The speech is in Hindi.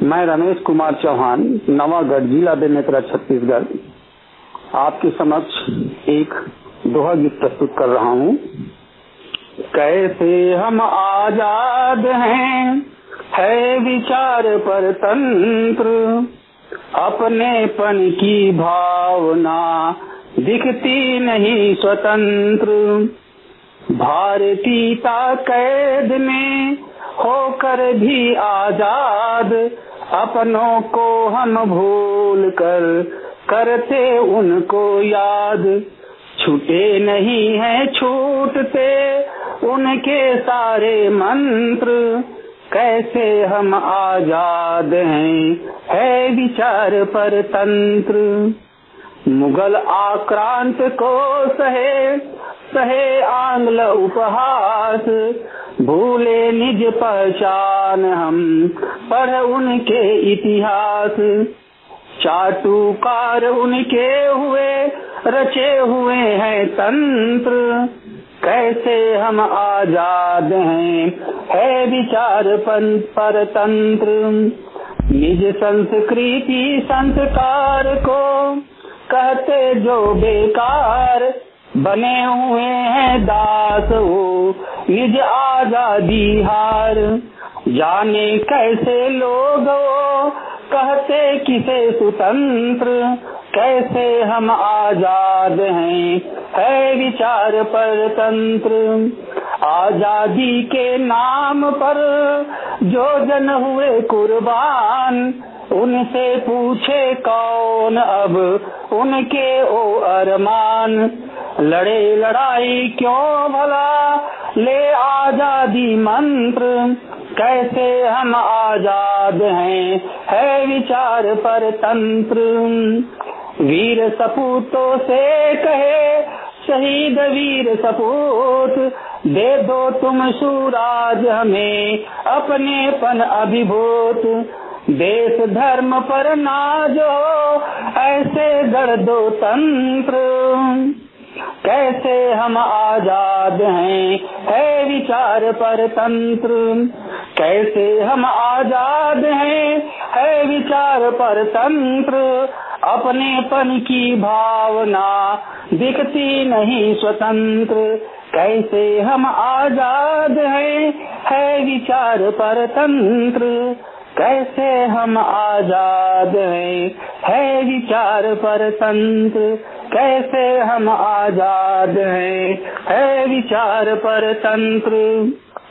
मैं रमेश कुमार चौहान, नवागढ़, जिला बेमेतरा, छत्तीसगढ़, आपके समक्ष एक दोहा गीत प्रस्तुत कर रहा हूँ। कैसे हम आजाद हैं, है विचार पर तंत्र, अपनेपन की भावना दिखती नहीं स्वतंत्र। भारतीयता कैद में होकर भी आजाद, अपनों को हम भूल कर करते उनको याद। छूटे नहीं है छूटते उनके सारे मंत्र, कैसे हम आजाद हैं, है विचार पर तंत्र। मुगल आक्रांत को सहे सहे आंग्ल उपहास, भूले निज पहचान हम पढ़ उनके इतिहास। चाटुकार उनके हुए रचे हुए हैं तंत्र, कैसे हम आजाद हैं, है विचार पर तंत्र। निज संस्कृति संस्कार को कहते जो बेकार, बने हुए हैं दास वो निज आजादी हार। जाने कैसे लोग वो कहते किसे स्वतंत्र, कैसे हम आजाद हैं, है विचार पर तंत्र। आजादी के नाम पर जो जन हुए कुर्बान, उनसे पूछे कौन अब उनके ओ अरमान। लड़े लड़ाई क्यों भला ले आजादी मंत्र, कैसे हम आजाद हैं, है विचार पर तंत्र। वीर सपूतों से कहे शहीद वीर सपूत, दे दो तुम सूराज हमें अपनेपन अभिभूत। देश धर्म पर नाजो ऐसे गढ़ दो तंत्र, कैसे हम आजाद हैं, है विचार पर तंत्र। कैसे हम आजाद हैं, है विचार पर तंत्र, अपनेपन की भावना दिखती नहीं स्वतंत्र। कैसे हम आजाद हैं, है विचार पर तंत्र, कैसे हम आजाद हैं, है विचार पर तंत्र। कैसे हम आजाद हैं, है विचार पर तंत्र।